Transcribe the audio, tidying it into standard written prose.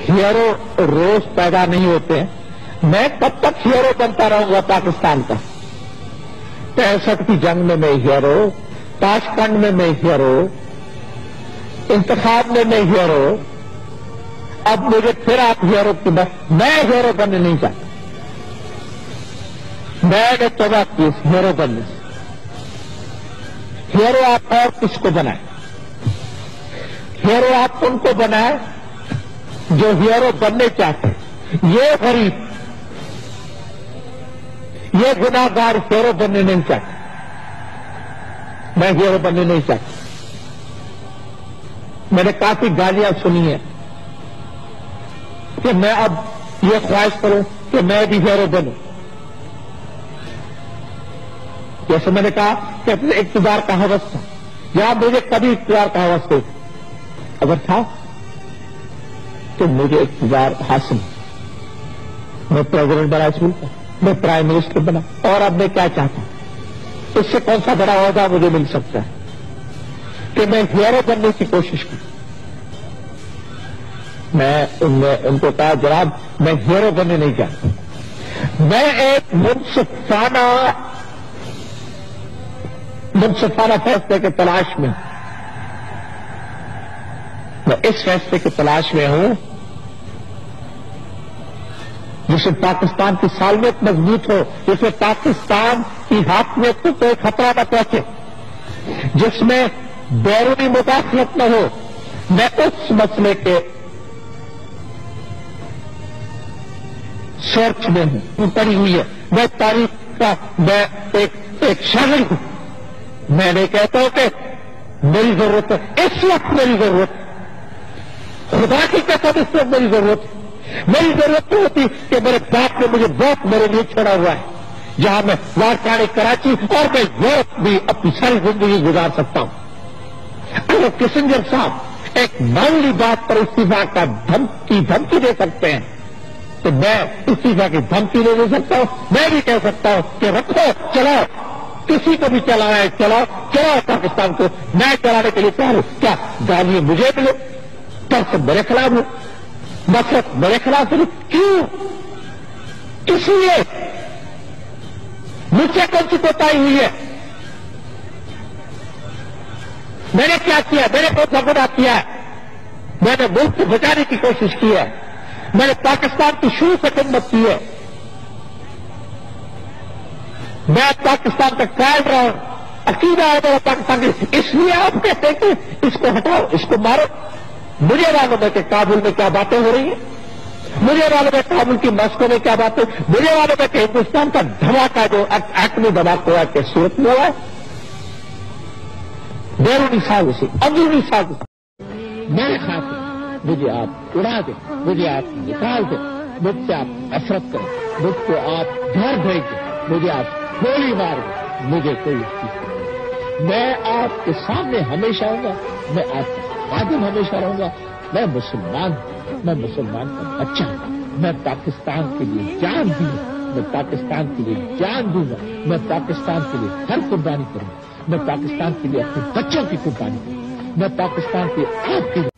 Hero روز پیدا نہیں ہوتے ہیں۔ میں کب تک ہیرو بنتا رہوں گا پاکستان کا؟ 65 کی جنگ میں میں ہیرو، تاشقند میں میں ہیرو، انتخاب میں میں ہیرو، اب مجھے پھر آپ ہیرو کی بس میں ہیرو بننے نہیں چاہتا۔ میں نے توبہ کی اس ہیرو بننے سے۔ ہیرو آپ اور کس کو بنائیں؟ ہیرو آپ ان کو بنائیں جو ہیرو بننے چاہتے ہیں۔ یہ غریب، یہ گناہگار ہیرو بننے نہیں چاہتے۔ میں ہیرو بننے نہیں چاہتا۔ میں نے کافی گالیاں سنی ہیں کہ میں اب یہ خواہش کروں کہ میں بھی ہیرو بنوں۔ جیسے میں نے کہا کہ اپنے اقتدار کا ہوس تھا، یا مجھے کبھی اقتدار کا ہوس نہیں تھا، اگر تھا تو مجھے اقتدار حاصل، میں پریزیڈنٹ بنا اسکول کا، میں پرائم منسٹر بنا، اور اب میں کیا چاہتا ہوں؟ اس سے کون سا بڑا عہدہ مجھے مل سکتا ہے کہ میں ہیرو بننے کی کوشش کروں؟ میں ان کو کہا جناب میں ہیرو بننے نہیں چاہتا، میں ایک منصفانہ فیصلے کی تلاش میں ہوں۔ میں اس فیصلے کی تلاش میں ہوں جس سے پاکستان کی سالمیت مضبوط ہو، جس میں پاکستان کی حاکمیت کو کوئی خطرہ نہ پہنچے، جس میں بیرونی مداخلت نہ ہو۔ میں اس مسئلے کے سرچ میں ہوں، پڑی ہوئی ہے۔ میں تاریخ کا میں ایک شاگرد ہوں۔ میں نہیں کہتا ہوں کہ میری ضرورت ہے، اس وقت میری ضرورت ہے، خدا کی قسم اس وقت میری ضرورت ہے۔ میری ضرورت نہیں ہوتی کہ میرے باپ نے مجھے بہت میرے لیے چھوڑا ہوا ہے، جہاں میں وارکاڑی کراچی اور میں یورپ بھی اپنی ساری زندگی گزار سکتا ہوں۔ اگر کسنجر صاحب ایک معمولی بات پر استعفا کا دھمکی دے سکتے ہیں تو میں استعفا کی دھمکی نہیں دے سکتا ہوں۔ میں بھی کہہ سکتا ہوں کہ رکھو، چلاؤ، کسی کو بھی چلانا ہے چلاؤ پاکستان کو، میں چلانے کے لیے تیار ہوں۔ کیا گالیاں مجھے ملے، پر میرے خلاف ہو، مقصد میرے خلاف ہو؟ کیوں؟ اس لیے مجھ سے کون سی کوتاہی ہوئی ہے؟ میں نے کیا کیا؟ میں نے کون سا گناہ کیا ہے؟ میں نے ملک کو بچانے کی کوشش کی ہے، میں نے پاکستان کی شروع سے خدمت کی ہے، میں پاکستان کا قائد رہا ہوں، عقیدہ ہے میرا پاکستان کی۔ اس لیے آپ کہتے ہیں کہ اس کو ہٹاؤ، اس کو مارو۔ مجھے معلوم ہے کہ کابل میں کیا باتیں ہو رہی ہیں، مجھے معلوم ہے کابل کی مسکو میں کیا باتیں، مجھے معلوم ہے کہ ہندوستان کا دھماکہ جو ایٹمی دھماکہ ہوا کہ صورت میں ہوا ہے، بیرونی سازش، اندرونی سازش۔ میرے خاطر مجھے آپ اڑا دیں، مجھے آپ نکال دیں، مجھ سے آپ نفرت کریں، مجھ کو آپ گھر بھیج دیں، مجھے آپ گولی مار دیں، مجھے کوئی چیز، میں آپ کے سامنے ہمیشہ ہوں گا، میں آپ کا خادم ہمیشہ رہوں گا۔ میں مسلمان ہوں، میں مسلمان کا بچہ ہوں، میں پاکستان کے لیے جان دوں گا، میں پاکستان کے لیے جان دوں گا، میں پاکستان کے لیے ہر قربانی کروں گا، میں پاکستان کے لیے اپنے بچوں کی قربانی کروں گا، میں پاکستان کے آپ کی